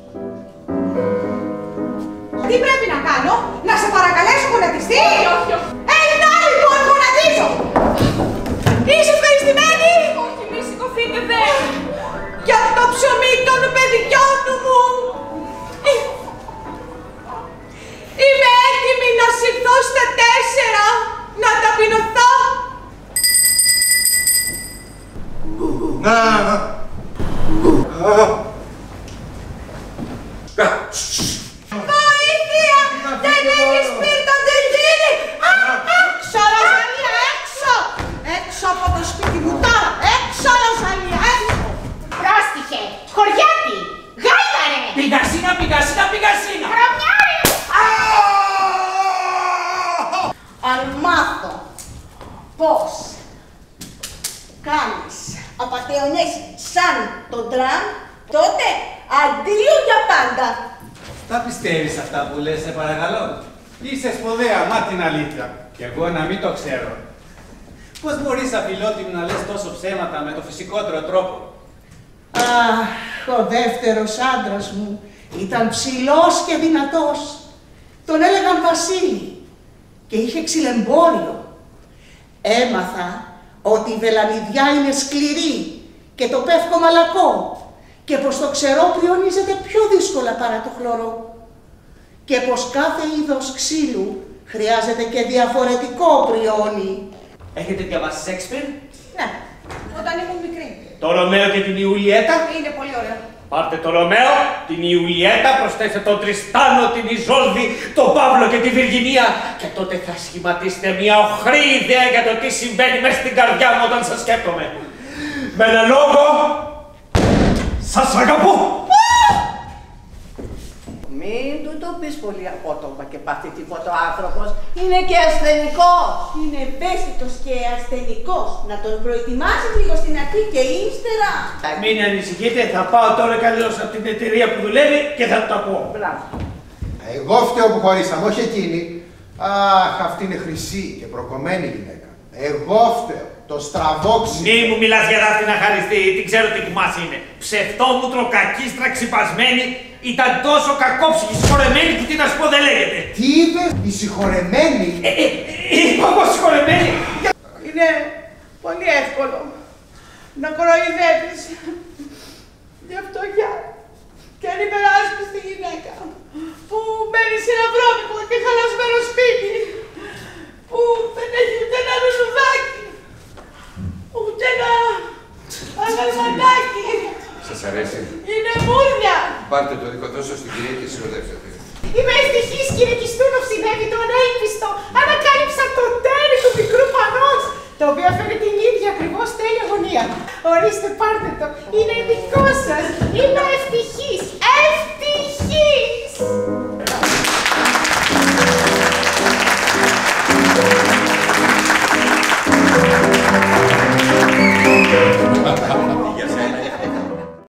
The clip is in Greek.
Τι πρέπει να κάνω, να σε παρακαλέσω γονατιστή? Όχι. Να λοιπόν γονατίζω! Είσαι ευχαριστημένη? Όχι, μη σηκωθείτε, δεν. Για το ψωμί των παιδιών μου! Είμαι έτοιμη να συρθώ στα 4, να ταπεινωθώ. Βοήθεια! Δεν έχει σπίρτο τελειώνει! Έξω, Ροζαλία, έξω! Έξω από το σπίτι μου τώρα! Έξω, Ροζαλία, έξω! Πρόστιχε, χωριάτη, γάιδαρε. Πηγασίνα, πηγασίνα, πηγασίνα! Χρωμιάρε. Αν μάθω πώς κάνεις απατεωνές σαν τον Τραμπ, τότε αντίο για πάντα. Τα πιστεύεις αυτά που λες, σε παρακαλώ? Είσαι σπουδαία, μα την αλήθεια. Κι εγώ να μην το ξέρω. Πώς μπορείς, αφιλότιμη, να λες τόσο ψέματα με το φυσικότερο τρόπο? Αχ, ο δεύτερος άντρας μου ήταν ψηλός και δυνατός. Τον έλεγαν Βασίλη και είχε ξυλεμπόριο. Έμαθα ότι η βελανιδιά είναι σκληρή και το πεύκο μαλακό και πως το ξερό πριονίζεται πιο δύσκολα παρά το χλωρό και πως κάθε είδος ξύλου χρειάζεται και διαφορετικό πριόνι. Έχετε διαβάσει Σέξπιρ? Ναι, όταν ήμουν μικρή. Το Ρωμαίο και την Ιουλιέτα? Είναι πολύ ωραίο. Πάρτε το Ρωμαίο, την Ιουλιέτα, προσθέστε τον Τριστάνο, την Ιζόλδη, τον Παύλο και τη Βιργινία και τότε θα σχηματίσετε μια οχρή ιδέα για το τι συμβαίνει μέσα στην καρδιά μου όταν σας σκέπτομαι. Με ένα λόγο, σας αγαπώ! Μην του το πεις πολύ απότομα και πάθει τίποτα ο άνθρωπος. Είναι και ασθενικός. Είναι ευαίσθητος και ασθενικός. Να τον προετοιμάσεις λίγο στην αρχή και ύστερα. Μην ανησυχείτε, θα πάω τώρα καλώς από την εταιρεία που δουλεύει και θα του τα πω. Μπράβο. Εγώ φταίω που χωρίσαμε, όχι εκείνη. Αχ, αυτή είναι χρυσή και προκομμένη γυναίκα. Εγώ φταίω. Το στραβόξι. Μη μου μιλάς για δάφτη να χαριστεί, τι ξέρω τι κουμάς είναι. Ψευτόμουτρο, κακίστρα, ξυπασμένη, ήταν τόσο κακόψυχη, συγχωρεμένη που τι να σου πω δεν λέγεται. Τι είπε, η συγχωρεμένη? Είπα εγώ συγχωρεμένη. Είναι πολύ εύκολο να κοροϊδεύεις για φτωχιά και αν υπεράσπιστη γυναίκα που μένει σε ένα βρώμικο και χαλασμένο σπίτι, που δεν έχει ούτε ένα λουλουδάκι, ούτε ένα αγαλματάκι. Σας αρέσει? Είναι μούρια. Πάρτε το δικό δώσω στην κυρία και συγχωρεύσατε. Είμαι ευτυχής, κύριε Κιστούνοφ, συνέβη το ανέλπιστο. Ανακάλυψα το τέρι του μικρού πανός, το οποίο φέρει την ίδια ακριβώς τέλεια γωνία. Ορίστε, πάρτε το, είναι δικό σας.